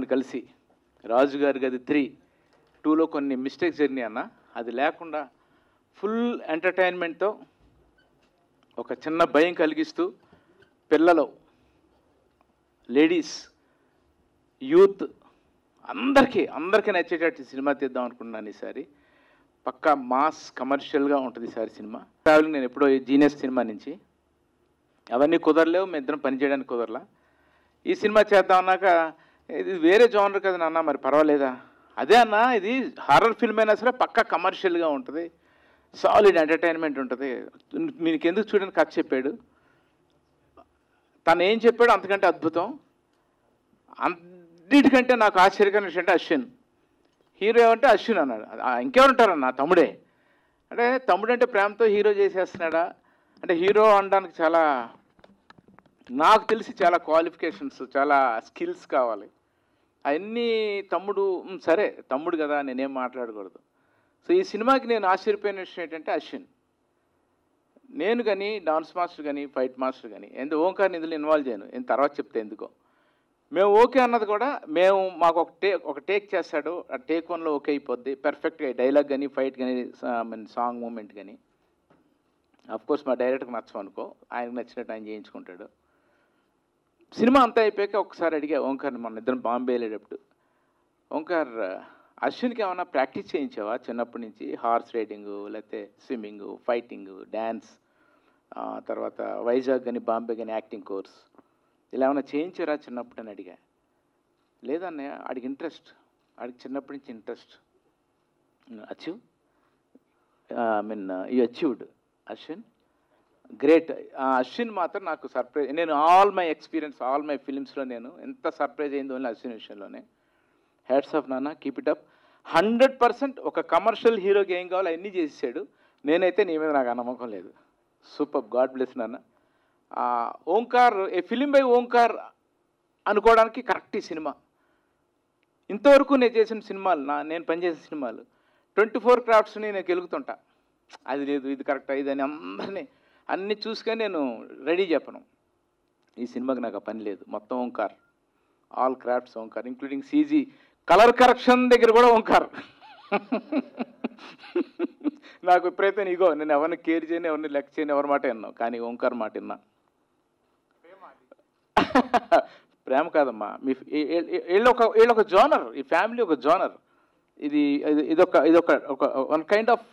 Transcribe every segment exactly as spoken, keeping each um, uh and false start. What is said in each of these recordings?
కలిసి రాజుగారి గది త్రీ టూలో కొన్ని మిస్టేక్స్ జరిగినాయి అన్న. అది లేకుండా ఫుల్ ఎంటర్టైన్మెంట్తో ఒక చిన్న భయం కలిగిస్తూ పిల్లలు, లేడీస్, యూత్ అందరికీ అందరికీ నచ్చేటట్టు సినిమా తీద్దాం అనుకున్నాను ఈసారి. పక్కా మాస్ కమర్షియల్గా ఉంటుంది ఈసారి సినిమా. ట్రావెలింగ్ నేను ఎప్పుడో జీనియస్ సినిమా నుంచి అవన్నీ కుదరలేవు, మేము ఇద్దరం పనిచేయడానికి కుదరలా. ఈ సినిమా చేద్దాం అన్నాక ఇది వేరే జోనర్ కదా నాన్న, మరి పర్వాలేదా? అదే అన్న, ఇది హారర్ ఫిల్మ్ అయినా సరే పక్కా కమర్షియల్గా ఉంటుంది, సాలిడ్ ఎంటర్టైన్మెంట్ ఉంటుంది. మీకు ఎందుకు చూడని కథ చెప్పాడు, తను ఏం చెప్పాడు అంతకంటే అద్భుతం. అన్నిటికంటే నాకు ఆశ్చర్యకరమైన విషయం అంటే అశ్విన్ హీరో ఏమంటే అశ్విన్ అన్నాడు. ఇంకెవరుంటారన్న, తమ్ముడే అంటే తమ్ముడు అంటే ప్రేమతో హీరో చేసేస్తున్నాడా అంటే, హీరో అనడానికి చాలా నాకు తెలిసి చాలా క్వాలిఫికేషన్స్, చాలా స్కిల్స్ కావాలి. అవన్నీ తమ్ముడు సరే తమ్ముడు కదా, నేనేం మాట్లాడకూడదు. సో ఈ సినిమాకి నేను ఆశ్చర్యపోయిన విషయం ఏంటంటే అశ్విన్. నేను కానీ డాన్స్ మాస్టర్ కానీ ఫైట్ మాస్టర్ కానీ ఎందుకు ఓంకార్ని ఇందులో ఇన్వాల్వ్ చేయను, నేను తర్వాత చెప్తే ఎందుకో. మేము ఓకే అన్నది కూడా మేము మాకు ఒక టే ఒక టేక్ చేస్తాడు, ఆ టేక్ వన్లో ఓకే అయిపోద్ది పర్ఫెక్ట్గా, డైలాగ్ కానీ ఫైట్ కానీ సాంగ్ మూమెంట్ కానీ. అఫ్కోర్స్ మా డైరెక్టర్కి నచ్చం అనుకో, ఆయనకు నచ్చినట్టు ఆయన చేయించుకుంటాడు. సినిమా అంతా అయిపోయాక ఒకసారి అడిగా ఓంకార్ని, మన ఇద్దరం బాంబే వెళ్ళేటప్పుడు, ఓంకార్ అశ్విన్కి ఏమన్నా ప్రాక్టీస్ చేయించావా చిన్నప్పటి నుంచి, హార్స్ రైడింగు లేకపోతే స్విమ్మింగు, ఫైటింగు, డ్యాన్స్, తర్వాత వైజాగ్ కానీ బాంబే కానీ యాక్టింగ్ కోర్స్ ఇలా ఏమైనా చేయించారా చిన్నప్పుడు అని అడిగా. లేదన్నయ్య, ఆడికి ఇంట్రెస్ట్, ఆడికి చిన్నప్పటి నుంచి interest. Achieve I mean you achieved Ashwin, great. Ashwin మాత్రం నాకు సర్ప్రైజ్. నేను all my experience, all my ఫిలిమ్స్లో నేను ఎంత సర్ప్రైజ్ అయిందో అశ్విన్ విషయంలోనే. హ్యాట్స్ ఆఫ్ నాన్న, keep it up. Hundred percent ఒక కమర్షియల్ హీరోకి ఏం కావాలో అన్నీ చేసేసాడు. నేనైతే నీ మీద నాకు నమ్మకం లేదు. సూపర్, గాడ్ బ్లెస్ నాన్న. Omkar, a film by Omkar అనుకోవడానికి కరెక్ట్ ఈ సినిమా. ఇంతవరకు నేను చేసిన సినిమాలు, నా నేను పనిచేసిన సినిమాలు ట్వంటీ ఫోర్ క్రాఫ్ట్స్ని నేను గెలుగుతుంటా, అది లేదు ఇది కరెక్టా ఇది అని అందరినీ అన్నీ చూసుకొని నేను రెడీ చెప్పను. ఈ సినిమాకి నాకు ఆ పని లేదు, మొత్తం Omkar, all crafts Omkar, including CG colour correction దగ్గర కూడా ఓంకార్. నాకు విపరీతం ఇగో, నేను ఎవరిని కేర్ చేయను, ఎవరిని లెక్క చేయను, ఎవరి మాట విన్నాను, కానీ ఓంకార్ మాట విన్నా. ప్రేమ కాదమ్మా, మీ వీళ్ళు ఒక వీళ్ళు ఒక జోనర్, ఈ ఫ్యామిలీ ఒక జోనర్. ఇది ఇదొక ఇదొక ఒక one kind of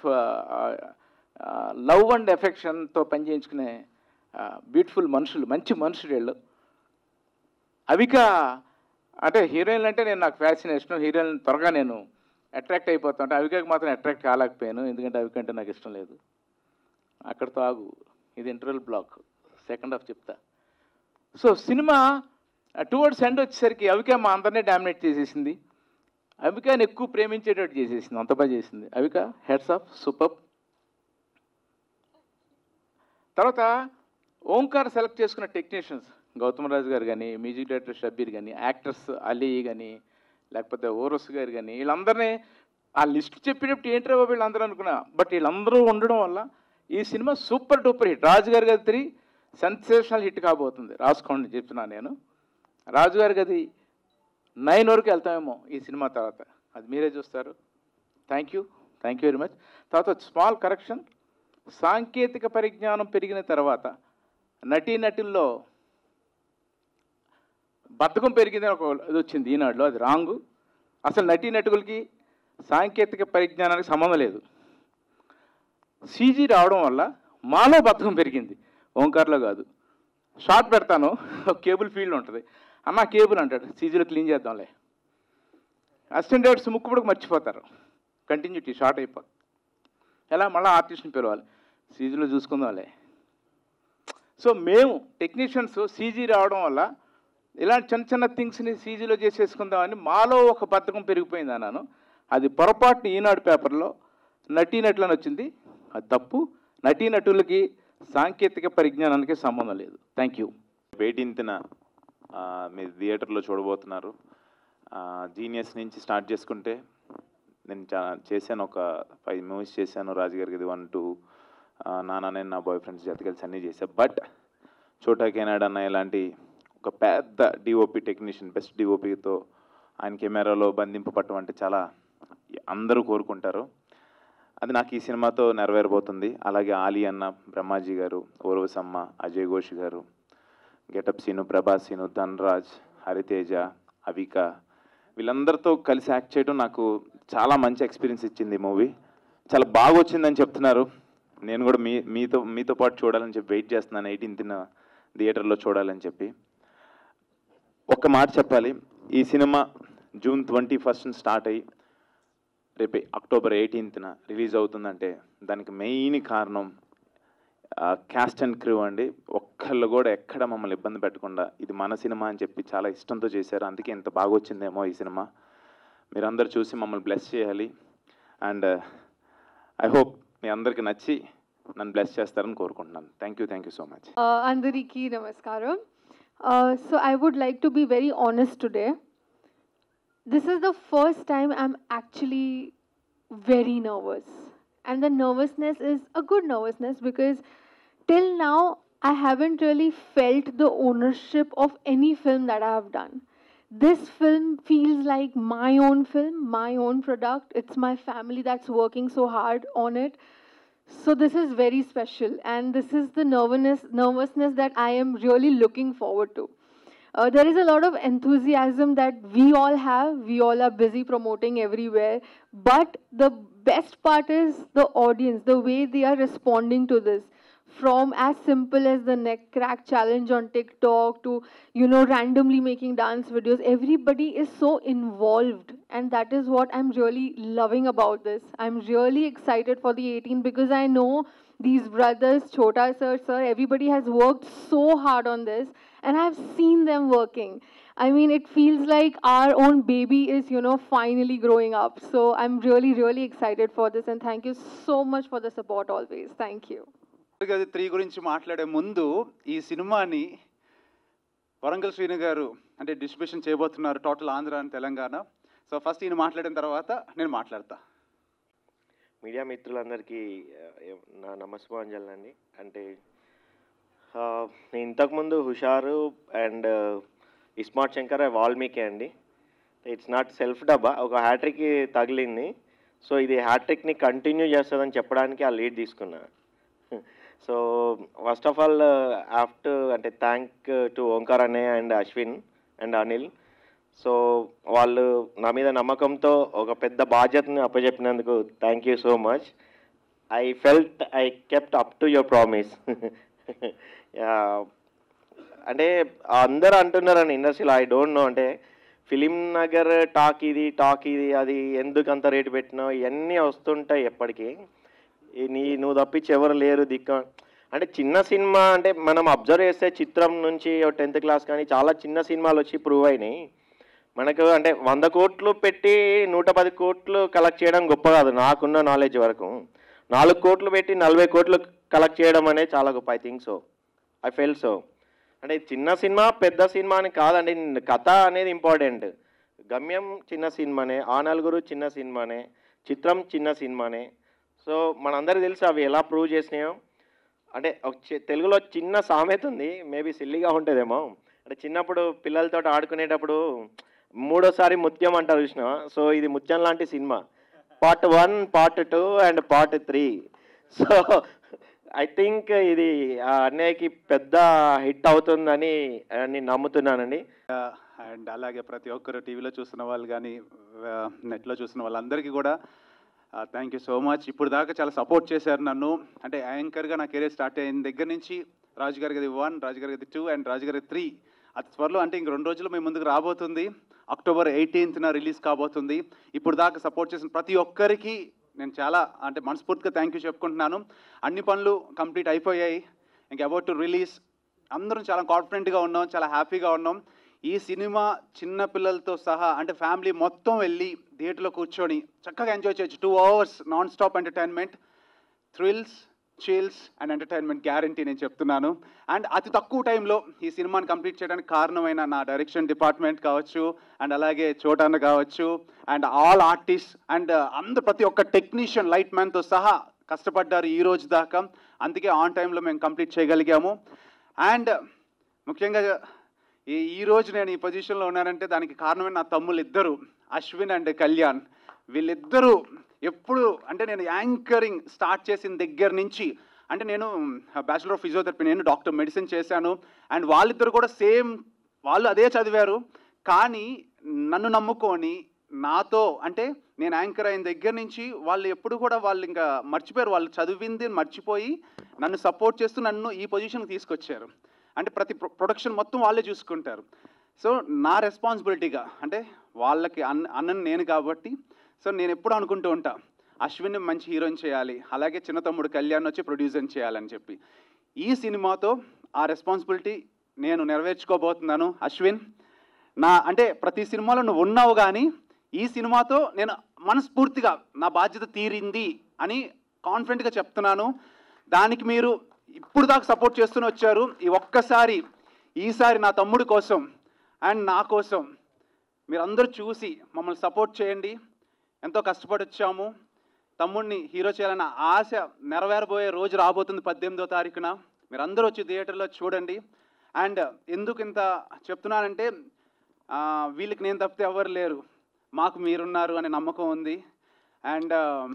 love and ఎఫెక్షన్తో పనిచేయించుకునే బ్యూటిఫుల్ మనుషులు, మంచి మనుషులు వీళ్ళు. అవిక అంటే హీరోయిన్లు అంటే నేను నాకు ఫ్యాసినేషన్, హీరోయిన్ త్వరగా నేను అట్రాక్ట్ అయిపోతా అంటే, అవికకి మాత్రం అట్రాక్ట్ కాలేకపోయాను, ఎందుకంటే అవిక అంటే నాకు ఇష్టం లేదు. అక్కడితో ఆగు, ఇది ఇంటర్వెల్ బ్లాక్, సెకండ్ హాఫ్ చెప్తా. సో సినిమా టువర్డ్స్ ఎండ్ వచ్చేసరికి అవిక మా అందరినీ డామినేట్ చేసేసింది, అవికని ఎక్కువ ప్రేమించేటట్టు చేసేసింది, అంత బాగా చేసింది అవిక. Heads off, super. తర్వాత ఓంకార్ సెలెక్ట్ చేసుకున్న టెక్నీషియన్స్, గౌతమరాజు గారు కానీ, మ్యూజిక్ డైరెక్టర్ షబ్బీర్ కానీ, యాక్టర్స్ అలీ కానీ, లేకపోతే ఓరస్ గారు కానీ, వీళ్ళందరినీ ఆ లిస్ట్ చెప్పేటప్పుడు ఏంటో వీళ్ళందరూ అనుకున్నా, బట్ వీళ్ళందరూ ఉండడం వల్ల ఈ సినిమా సూపర్ డూపర్ హిట్. రాజుగారి గది త్రీ సెన్సేషనల్ హిట్ కాబోతుంది, రాసుకోండి చెప్తున్నాను నేను. రాజుగారి గది నైన్ వరకు వెళ్తామేమో ఈ సినిమా తర్వాత, అది మీరే చూస్తారు. Thank you, thank you very much. తర్వాత స్మాల్ కరెక్షన్, సాంకేతిక పరిజ్ఞానం పెరిగిన తర్వాత నటీనటుల్లో బద్ధకం పెరిగిందని ఒక ఇది వచ్చింది ఈనాడులో, అది రాంగు. అసలు నటీనటులకి సాంకేతిక పరిజ్ఞానానికి సంబంధం లేదు. సీజీ రావడం వల్ల మాలో బద్ధకం పెరిగింది, ఓంకార్లో కాదు. షార్ట్ పెడతాను, కేబుల్ ఫీల్డ్ ఉంటుంది అన్న, కేబుల్ అంటాడు, సీజీలో క్లీన్ చేద్దాంలే. అసిస్టెంట్ డైరెక్టర్స్ ముక్కుపడికి మర్చిపోతారు, కంటిన్యూటీ షార్ట్ అయిపోతుంది. ఎలా మళ్ళీ ఆర్టిస్ట్ని పిలవాలి, సీజీలో చూసుకుందాంలే. సో మేము టెక్నీషియన్స్ సీజీ రావడం వల్ల ఇలాంటి చిన్న చిన్న థింగ్స్ని సీజీలో చేసేసుకుందామని మాలో ఒక బద్ధకం పెరిగిపోయింది అన్నాను. అది పొరపాటుని ఈనాడు పేపర్లో నటీనటులని వచ్చింది, అది తప్పు. నటీనటులకి సాంకేతిక పరిజ్ఞానానికి సంబంధం లేదు. Thank you. ఎయిటీన్త్న మీరు థియేటర్లో చూడబోతున్నారు. జీనియస్ నుంచి స్టార్ట్ చేసుకుంటే నేను చాలా చేశాను, ఒక ఫైవ్ మూవీస్ చేశాను. రాజుగారి గది వన్ టూ, నాన్న నేను నా బాయ్ ఫ్రెండ్స్ జత కలిసి అన్నీ చేశాను. బట్ చోటా కెనాడ్ అన్న ఇలాంటి ఒక పెద్ద డిఓపి టెక్నీషియన్, బెస్ట్ డిఓపితో ఆయన కెమెరాలో బంధింపబట్టం అంటే చాలా అందరూ కోరుకుంటారు. అది నాకు ఈ సినిమాతో నెరవేరబోతుంది. అలాగే ఆలీ అన్న, బ్రహ్మాజీ గారు, ఓర్వసమ్మ, అజయ్ ఘోష్ గారు, గెటప్ సీను, ప్రభాస్ సీను, ధన్రాజ్, హరితేజ, అవిక, వీళ్ళందరితో కలిసి యాక్ట్ చేయడం నాకు చాలా మంచి ఎక్స్పీరియన్స్ ఇచ్చింది. మూవీ చాలా బాగా వచ్చిందని చెప్తున్నారు. నేను కూడా మీ మీతో మీతో పాటు చూడాలని చెప్పి వెయిట్ చేస్తున్నాను. ఎయిటీన్త్న థియేటర్లో చూడాలని చెప్పి. ఒక్క మాట చెప్పాలి, ఈ cinema June twenty first start అయ్యి రేపు అక్టోబర్ ఎయిటీన్త్న రిలీజ్ అవుతుందంటే దానికి మెయిన్ కారణం క్యాస్ట్ అండ్ క్రూ అండి. ఒక్కళ్ళు కూడా ఎక్కడ మమ్మల్ని ఇబ్బంది పెట్టకుండా ఇది మన సినిమా అని చెప్పి చాలా ఇష్టంతో చేశారు. అందుకే ఇంత బాగా వచ్చిందేమో ఈ సినిమా. మీరందరూ చూసి మమ్మల్ని బ్లెస్ చేయాలి. అండ్ ఐ హోప్ మీ అందరికి నచ్చి నన్ను బ్లెస్ చేస్తారని కోరుకుంటున్నాను. Thank you thank you so much. అందరికీ నమస్కారం. So I would like to be very honest today. This is the first time I'm actually very nervous. And the nervousness is a good nervousness because till now I haven't really felt the ownership of any film that I have done. This film feels like my own film, my own product. It's my family that's working so hard on it. So this is very special, and this is the nervousness, nervousness that I am really looking forward to. Uh, there is a lot of enthusiasm that we all have. We all are busy promoting everywhere. But the best part is the audience, the way they are responding to this. From as simple as the neck crack challenge on TikTok to, you know, randomly making dance videos. Everybody is so involved. And that is what I'm really loving about this. I'm really excited for the eighteenth because I know these brothers, Chota sir, sir, everybody has worked so hard on this. And I've seen them working. I mean, it feels like our own baby is, you know, finally growing up. So I'm really, really excited for this. And thank you so much for the support always. Thank you. Three గురించి మాట్లాడే ముందు ఈ సినిమాని వరంగల్ శ్రీను గారు అంటే distribution చేయబోతున్నారు total Andhra and Telangana. So first ఈయన మాట్లాడిన తర్వాత నేను మాట్లాడతా. మీడియా మిత్రులందరికీ నా నమస్కారాంజలి అండి. అంటే నేను ఇంతకుముందు హుషారు అండ్ ఇస్మార్ట్ శంకర్ వాల్మీకి అండి. ఇట్స్ నాట్ సెల్ఫ్ డబ్బా, ఒక హ్యాట్రిక్కి తగిలింది. సో ఇది హ్యాట్రిక్ని కంటిన్యూ చేస్తుందని చెప్పడానికి ఆ లీడ్ తీసుకున్నా. So first of all after అంటే థ్యాంక్ టు ఓంకార్ అన్నయ్య and Ashwin and Anil. So వాళ్ళు నా మీద నమ్మకంతో ఒక పెద్ద బాధ్యతని అప్పచెప్పినందుకు thank you so much. I felt I kept up to your promise. అంటే అందరూ అంటున్నారని ఇండస్ట్రీలో, ఐ డోంట్ నో, అంటే ఫిలిం నగర్ టాక్ ఇది టాక్ ఇది అది ఎందుకు అంత రేటు పెట్టినావు ఇవన్నీ వస్తుంటాయి ఎప్పటికీ. నీ నువ్వు తప్పించి ఎవరు లేరు దిక్క. అంటే చిన్న సినిమా అంటే మనం అబ్జర్వ్ చేస్తే చిత్రం నుంచి టెన్త్ క్లాస్ కానీ చాలా చిన్న సినిమాలు వచ్చి ప్రూవ్ అయినాయి. మనకు అంటే వంద కోట్లు పెట్టి నూట పది కోట్లు కలెక్ట్ చేయడం గొప్ప కాదు నాకున్న నాలెడ్జ్ వరకు. నాలుగు కోట్లు పెట్టి నలభై కోట్లు కలెక్ట్ చేయడం అనేది చాలా గొప్ప. I think so, I fell so. అంటే చిన్న సినిమా పెద్ద సినిమా అని కాదండి, కథ అనేది ఇంపార్టెంట్. గమ్యం చిన్న సినిమానే, ఆ నలుగురు చిన్న సినిమానే, చిత్రం చిన్న సినిమానే. సో మనందరికీ తెలుసు అవి ఎలా ప్రూవ్ చేసినాయో. అంటే ఒక తెలుగులో చిన్న సామెత ఉంది, మేబీ సిల్లీగా ఉంటుందేమో. అంటే చిన్నప్పుడు పిల్లలతో ఆడుకునేటప్పుడు మూడోసారి ముత్యం అంటారు చూసినా. సో ఇది ముత్యం లాంటి cinema, part one part two and part three. So I think ఇది అన్నయ్యకి పెద్ద హిట్ అవుతుందని నేను నమ్ముతున్నానండి. అండ్ అలాగే ప్రతి ఒక్కరు టీవీలో చూస్తున్న వాళ్ళు కానీ నెట్లో చూస్తున్న వాళ్ళందరికీ కూడా థ్యాంక్ యూ సో మచ్. ఇప్పుడు దాకా చాలా సపోర్ట్ చేశారు నన్ను. అంటే యాంకర్గా నా కెరీర్ స్టార్ట్ అయిన దగ్గర నుంచి రాజుగారి గది వన్, రాజుగారి గది టూ అండ్ రాజుగారి త్రీ అతి త్వరలో అంటే ఇంక రెండు రోజులు మీ ముందుకు రాబోతుంది. అక్టోబర్ ఎయిటీన్త్న రిలీజ్ కాబోతుంది. ఇప్పుడు దాకా సపోర్ట్ చేసిన ప్రతి ఒక్కరికి నేను చాలా అంటే మనస్ఫూర్తిగా థ్యాంక్ యూ చెప్పుకుంటున్నాను. అన్ని పనులు కంప్లీట్ అయిపోయాయి, ఇంక అబౌట్ టు రిలీజ్. అందరం చాలా కాన్ఫిడెంట్గా ఉన్నాం, చాలా హ్యాపీగా ఉన్నాం. ఈ సినిమా చిన్న పిల్లలతో సహా అంటే ఫ్యామిలీ మొత్తం వెళ్ళి థియేటర్లో కూర్చొని చక్కగా ఎంజాయ్ చేయొచ్చు. Two hours non stop entertainment, thrills, chills and entertainment guarantee నేను చెప్తున్నాను. అండ్ అతి తక్కువ టైంలో ఈ సినిమాని కంప్లీట్ చేయడానికి కారణమైన నా డైరెక్షన్ డిపార్ట్మెంట్ కావచ్చు, అండ్ అలాగే చోటాన్న కావచ్చు, అండ్ ఆల్ ఆర్టిస్ట్ అండ్ అందరు ప్రతి ఒక్క టెక్నీషియన్ లైట్ మ్యాన్తో సహా కష్టపడ్డారు ఈ రోజు దాకా. అందుకే ఆన్ టైంలో మేము కంప్లీట్ చేయగలిగాము. అండ్ ముఖ్యంగా ఈ ఈరోజు నేను ఈ పొజిషన్లో ఉన్నానంటే దానికి కారణమే నా తమ్ముళ్ళు ఇద్దరు, అశ్విన్ అండ్ కళ్యాణ్. వీళ్ళిద్దరూ ఎప్పుడు అంటే నేను యాంకరింగ్ స్టార్ట్ చేసిన దగ్గర నుంచి, అంటే నేను బ్యాచిలర్ ఆఫ్ ఫిజియోథెరపీ, నేను డాక్టర్ మెడిసిన్ చేశాను. అండ్ వాళ్ళిద్దరు కూడా సేమ్, వాళ్ళు అదే చదివారు. కానీ నన్ను నమ్ముకొని నాతో, అంటే నేను యాంకర్ అయిన దగ్గర నుంచి వాళ్ళు ఎప్పుడు కూడా వాళ్ళు ఇంకా మర్చిపోయారు, వాళ్ళు చదివింది మర్చిపోయి నన్ను సపోర్ట్ చేస్తూ నన్ను ఈ పొజిషన్కి తీసుకొచ్చారు. అంటే ప్రతి ప్రొడక్షన్ మొత్తం వాళ్ళే చూసుకుంటారు. సో నా రెస్పాన్సిబిలిటీగా, అంటే వాళ్ళకి అన్న అన్నని నేను కాబట్టి, సో నేను ఎప్పుడు అనుకుంటూ ఉంటా అశ్విన్ని మంచి హీరోయిన్ చేయాలి, అలాగే చిన్న తమ్ముడు కళ్యాణ్ వచ్చి ప్రొడ్యూసర్ చేయాలని చెప్పి. ఈ సినిమాతో ఆ రెస్పాన్సిబిలిటీ నేను నెరవేర్చుకోబోతున్నాను. అశ్విన్, నా అంటే ప్రతి సినిమాలో నువ్వు ఉన్నావు, కానీ ఈ సినిమాతో నేను మనస్ఫూర్తిగా నా బాధ్యత తీరింది అని కాన్ఫిడెంట్గా చెప్తున్నాను. దానికి మీరు ఇప్పుడు దాకా సపోర్ట్ చేస్తూనే వచ్చారు. ఈ ఒక్కసారి ఈసారి నా తమ్ముడి కోసం అండ్ నా కోసం మీరందరూ చూసి మమ్మల్ని సపోర్ట్ చేయండి. ఎంతో కష్టపడి వచ్చాము. తమ్ముడిని హీరో చేయాలన్న ఆశ నెరవేరబోయే రోజు రాబోతుంది పద్దెనిమిదో తారీఖున. మీరందరూ వచ్చి థియేటర్లో చూడండి. అండ్ ఎందుకు ఇంత చెప్తున్నానంటే, వీళ్ళకి నేను తప్పితే ఎవరు లేరు, మాకు మీరున్నారు అనే నమ్మకం ఉంది. అండ్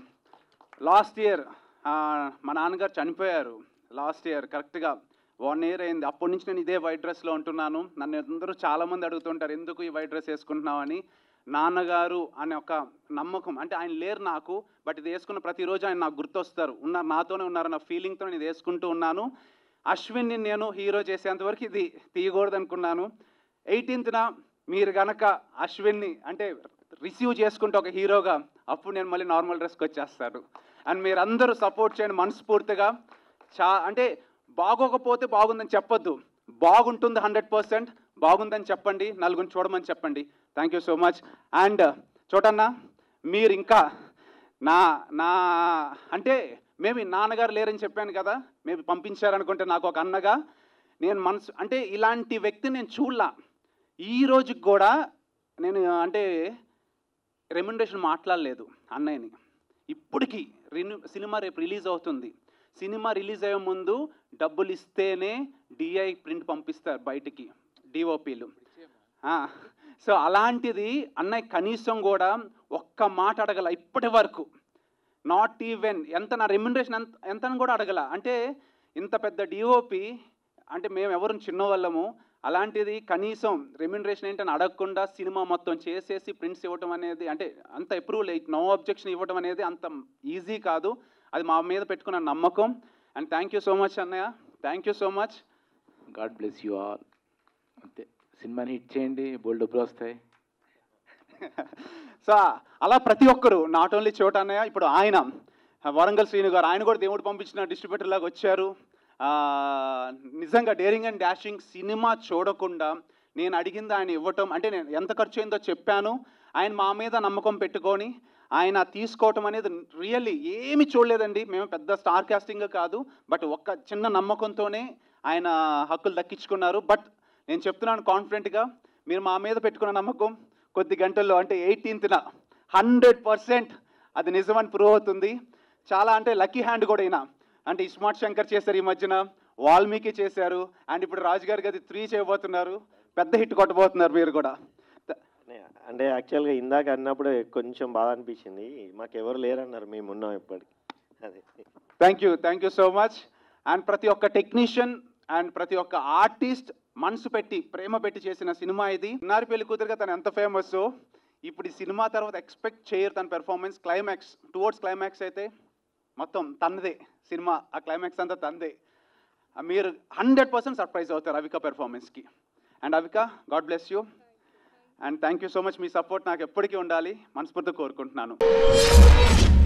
లాస్ట్ ఇయర్ మా నాన్నగారు చనిపోయారు. లాస్ట్ ఇయర్ కరెక్ట్గా వన్ ఇయర్ అయింది. అప్పటి నుంచి నేను ఇదే వైట్ డ్రెస్లో ఉంటున్నాను. నన్ను అందరూ చాలామంది అడుగుతుంటారు ఎందుకు ఈ వైట్ డ్రెస్ వేసుకుంటున్నావు అని. నాన్నగారు అనే ఒక నమ్మకం, అంటే ఆయన లేరు నాకు, బట్ ఇది వేసుకున్న ప్రతిరోజు ఆయన నాకు గుర్తొస్తారు, ఉన్నారు, నాతోనే ఉన్నారు నా ఫీలింగ్తో నేను ఇది వేసుకుంటూ ఉన్నాను. అశ్విన్ని నేను హీరో చేసేంతవరకు ఇది తీయకూడదు అనుకున్నాను. ఎయిటీన్త్న మీరు కనుక అశ్విన్ని అంటే రిసీవ్ చేసుకుంటే ఒక హీరోగా, అప్పుడు నేను మళ్ళీ నార్మల్ డ్రెస్కి వచ్చేస్తాను. అండ్ మీరు అందరూ సపోర్ట్ చేయండి మనస్ఫూర్తిగా. చా అంటే బాగోకపోతే బాగుందని చెప్పొద్దు, బాగుంటుంది హండ్రెడ్ పర్సెంట్ బాగుందని చెప్పండి, నలుగురిని చూడమని చెప్పండి. Thank you so much. And చోటన్నా, మీరు ఇంకా నా నా అంటే మేబీ నాన్నగారు లేరని చెప్పాను కదా, మేబీ పంపించారనుకుంటే నాకు ఒక అన్నగా నేను మనసు, అంటే ఇలాంటి వ్యక్తిని నేను చూడలా. ఈ రోజుకి కూడా నేను అంటే రెమ్యునరేషన్ మాట్లాడలేదు అన్నయ్యని. ఇప్పటికీ రిన్యూ సినిమా రేపు రిలీజ్ అవుతుంది. సినిమా రిలీజ్ అయ్యే ముందు డబ్బులు ఇస్తేనే డిఐ ప్రింట్ పంపిస్తారు బయటికి డిఓపీలు. సో అలాంటిది అన్నయ్య కనీసం కూడా ఒక్క మాట అడగల ఇప్పటి వరకు. నాట్ ఈవెన్ ఎంత నా రెమ్యునరేషన్ ఎంత ఎంత అని కూడా అడగల. అంటే ఇంత పెద్ద డిఓపి, అంటే మేము ఎవరు చిన్నవాళ్ళము, అలాంటిది కనీసం రెమ్యునరేషన్ ఏంటని అడగకుండా సినిమా మొత్తం చేసేసి ప్రింట్స్ ఇవ్వటం అనేది, అంటే అంత అప్రూవల్ నో అబ్జెక్షన్ ఇవ్వటం అనేది అంత ఈజీ కాదు. అది మా మీద పెట్టుకున్న నమ్మకం. And thank you so much అన్నయ్య, thank you so much. God bless you all. అంతే, సినిమాని హిట్ చేయండి, బోల్డ్ డబ్బులు వస్తాయి. సో అలా ప్రతి ఒక్కరు, నాట్ ఓన్లీ చోట అన్నయ్య, ఇప్పుడు ఆయన వరంగల్ శ్రీను గారు, ఆయన కూడా దేవుడు పంపించిన డిస్ట్రిబ్యూటర్ లాగా వచ్చారు. నిజంగా డేరింగ్ అండ్ డాషింగ్ సినిమా చూడకుండా నేను అడిగింది ఆయన ఇవ్వటం, అంటే నేను ఎంత ఖర్చు అయిందో చెప్పాను. ఆయన మా మీద నమ్మకం పెట్టుకొని ఆయన తీసుకోవటం అనేది రియల్లీ ఏమి చూడలేదండి. మేము పెద్ద స్టార్ కాస్టింగ్ కాదు, బట్ ఒక్క చిన్న నమ్మకంతోనే ఆయన హక్కులు దక్కించుకున్నారు. బట్ నేను చెప్తున్నాను కాన్ఫిడెంట్గా, మీరు మా మీద పెట్టుకున్న నమ్మకం కొద్ది గంటల్లో అంటే ఎయిటీన్త్న హండ్రెడ్ పర్సెంట్ అది నిజమని ప్రూవ్ అవుతుంది. చాలా అంటే లక్కీ హ్యాండ్ కూడా అయినా, అంటే ఇస్మార్ట్ శంకర్ చేశారు ఈ మధ్యన, వాల్మీకి చేశారు, అండ్ ఇప్పుడు రాజుగారి గది త్రీ చేయబోతున్నారు. పెద్ద హిట్ కొట్టబోతున్నారు మీరు కూడా. అంటే యాక్చువల్గా ఇందాక అన్నప్పుడు కొంచెం బాధ అనిపించింది, మాకు ఎవరు లేరన్నారు, మేము ఉన్నాం ఇప్పటికి. అదే thank you thank you so much. And ప్రతి ఒక్క టెక్నీషియన్ అండ్ ప్రతి ఒక్క ఆర్టిస్ట్ మనసు పెట్టి ప్రేమ పెట్టి చేసిన సినిమా ఇది. నారి పెళ్లి కూతురుగా తను ఎంత ఫేమస్, ఇప్పుడు ఈ సినిమా తర్వాత ఎక్స్పెక్ట్ చేయరు తన పెర్ఫార్మెన్స్. క్లైమాక్స్ టువర్డ్స్ క్లైమాక్స్ అయితే మొత్తం తనదే సినిమా, ఆ క్లైమాక్స్ అంతా తనదే. మీరు హండ్రెడ్ పర్సెంట్ సర్ప్రైజ్ అవుతారు అవిక పెర్ఫార్మెన్స్కి. And Avika, God bless you and thank you so much. మీ సపోర్ట్ నాకు ఎప్పటికీ ఉండాలి మనస్ఫూర్తిగా కోరుకుంటున్నాను.